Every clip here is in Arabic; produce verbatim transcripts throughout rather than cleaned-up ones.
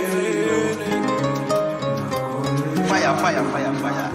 فايا فايا فايا فايا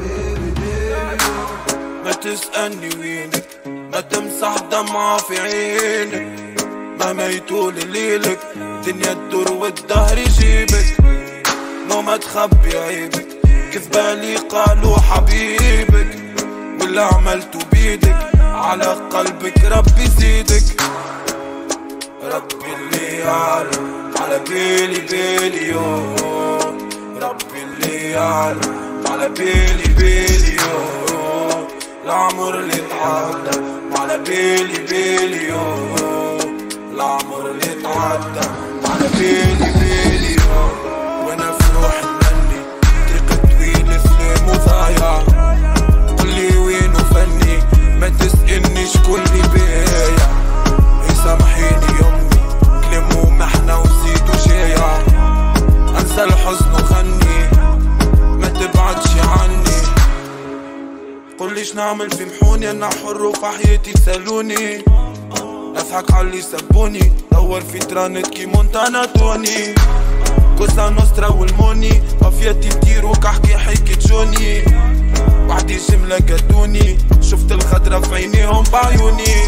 ما تسألني وينك، ما تمسح دمعة في عينك، مهما يطول ليلك دنيا تدور والدهر يجيبك. لو ما تخبي عيبك كيف بالي قالوا حبيبك، واللي عملته بيدك على قلبك ربي يزيدك. ربي اللي يعلم على بالي بالي يو، ربي اللي يعلم على بالي بالي يو، العمر اللي تعدى على بالي بالي يو، العمر اللي تعدى على بالي بالي يو. وانا في روحي مني طريق طويل سلام وضايع، قولي وينو فني ما تسألني شكون اللي بايع. يسامحيني يمي كلام ومحنة وزيد وجايع، انسى الحزن وغني ما تبعدش عني. قولي شنعمل في محوني انا حر وفي حياتي سالوني، نضحك عاللي سبوني دور في ترانت كي مونتانا توني. كوسا نوسترا والموني مافياتي كتير وكحكي حكي جوني، وحدي جملة قدوني شفت الخضرة في عينيهم بعيوني.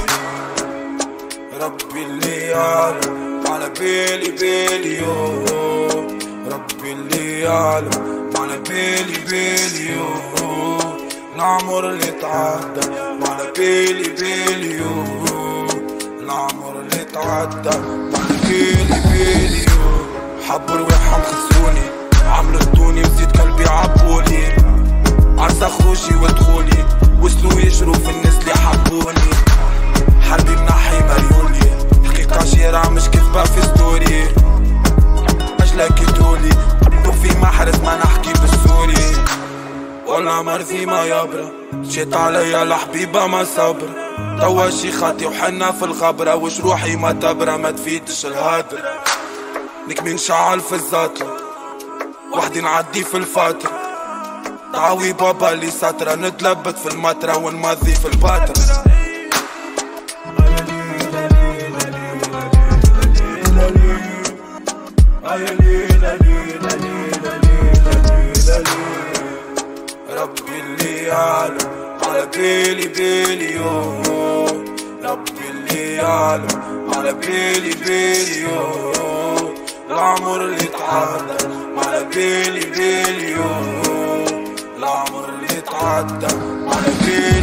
ربي اللي يعلم على بالي بالي يو، ربي اللي يعلم على بالي بالي يو، العمر اللي تعدى على بالي بالي يو، العمر اللي تعدى على بالي بالي يو. حبوا رواحهم خسروني عملوا ردوني وزيد قلبي عبولي، عرسة خروجي ودخولي وصلوا يجروا في الناس اللي حبوني. حربي منحي مريولي حقيقة شارع مش كذبة في ستوري، أجلك يدولي وفي محرز ما نحكي بالسوري. ولا مرضي ما يبرى جيت عليا الحبيبة ما صبر، توا شي خاطي وحنا في الغبرة وجروحي ما تبرى ما تفيدش الهدر. نكمي نشعل في الزاطرة وحدي نعدي في الفاترة، دعوي بابا اللي ساترة نتلبت في المطرة ونمضي في الباترة. ربي اللي يعلم على بالي بالي يو، ربي اللي يعلم على بالي بالي يو، العمر اللي تعدى على بالي بالي يو، العمر اللي تعدى على بالي